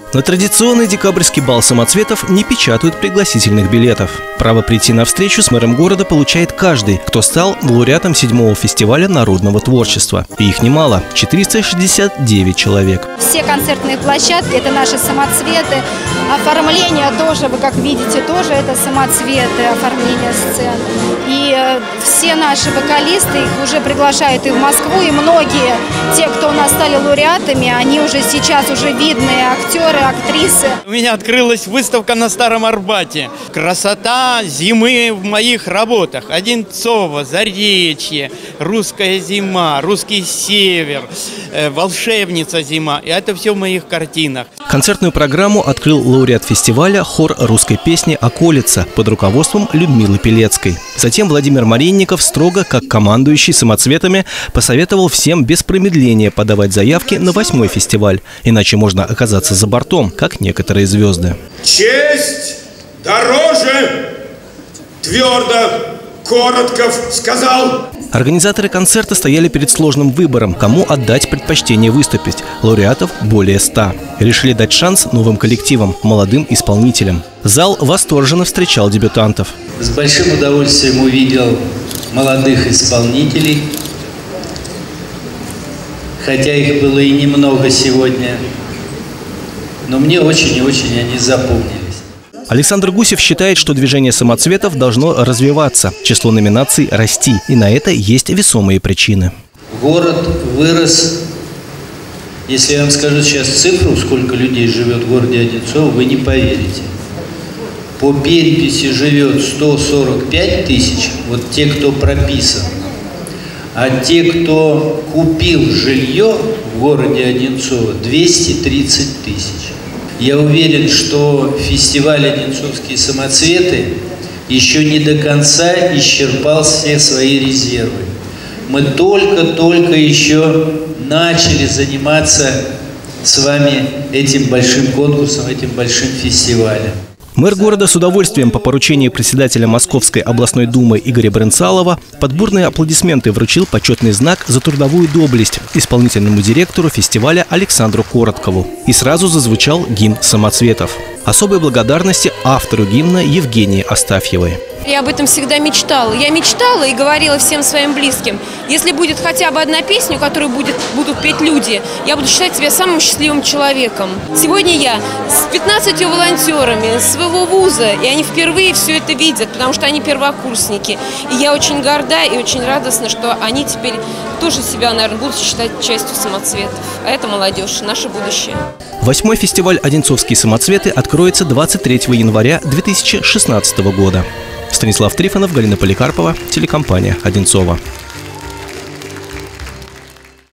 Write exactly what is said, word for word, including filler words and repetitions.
На традиционный декабрьский бал самоцветов не печатают пригласительных билетов. Право прийти на встречу с мэром города получает каждый, кто стал лауреатом седьмого фестиваля народного творчества. И их немало – четыреста шестьдесят девять человек. Все концертные площадки – это наши самоцветы. Оформление тоже, вы как видите, тоже это самоцветы, оформление сцен. И э, все наши вокалисты, их уже приглашают и в Москву, и многие, те, кто у нас стали лауреатами, они уже сейчас уже видные актеры, актрисы. У меня открылась выставка на Старом Арбате. Красота зимы в моих работах. Одинцово, Заречье, русская зима, русский север, э, волшебница зима. И это все в моих картинах. Концертную программу открыл лауреат фестиваля хор русской песни «Околица» под руководством Людмилы Пелецкой. Затем Владимир Маринников строго, как командующий самоцветами, посоветовал всем без промедления подавать заявки на восьмой фестиваль. Иначе можно оказаться за бортом, как некоторые звезды. Честь дороже, твердо Коротков сказал. Организаторы концерта стояли перед сложным выбором, кому отдать предпочтение выступить. Лауреатов более ста. Решили дать шанс новым коллективам, молодым исполнителям. Зал восторженно встречал дебютантов. С большим удовольствием увидел молодых исполнителей, хотя их было и немного сегодня, но мне очень и очень они запомнились. Александр Гусев считает, что движение самоцветов должно развиваться, число номинаций расти, и на это есть весомые причины. Город вырос. Если я вам скажу сейчас цифру, сколько людей живет в городе Одинцово, вы не поверите. По переписи живет сто сорок пять тысяч, вот те, кто прописан. А те, кто купил жилье в городе Одинцово, двести тридцать тысяч. Я уверен, что фестиваль «Одинцовские самоцветы» еще не до конца исчерпал все свои резервы. Мы только-только еще начали заниматься с вами этим большим конкурсом, этим большим фестивалем. Мэр города с удовольствием по поручению председателя Московской областной думы Игоря Брынцалова под бурные аплодисменты вручил почетный знак за трудовую доблесть исполнительному директору фестиваля Александру Короткову. И сразу зазвучал гимн самоцветов. Особой благодарности автору гимна Евгении Астафьевой. Я об этом всегда мечтала. Я мечтала и говорила всем своим близким, если будет хотя бы одна песня, которую будет, будут петь люди, я буду считать себя самым счастливым человеком. Сегодня я с пятнадцатью волонтерами своего вуза, и они впервые все это видят, потому что они первокурсники. И я очень горда и очень радостна, что они теперь тоже себя, наверное, будут считать частью самоцветов. А это молодежь, наше будущее. Восьмой фестиваль «Одинцовские самоцветы» откроется двадцать третьего января две тысячи шестнадцатого года. Станислав Трифонов, Галина Поликарпова, телекомпания «Одинцово».